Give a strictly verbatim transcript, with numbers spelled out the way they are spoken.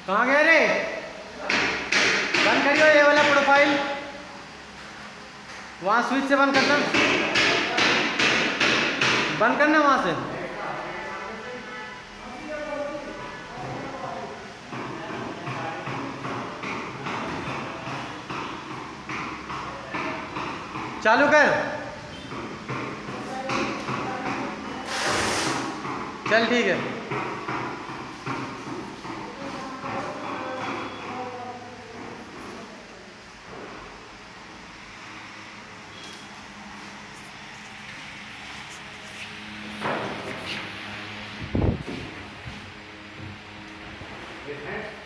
कहाँ गए रे? बंद करियो ये वाला प्रोफाइल, वहाँ स्विच से बंद करना, बंद करना वहाँ से। चालू कर, चल ठीक है। है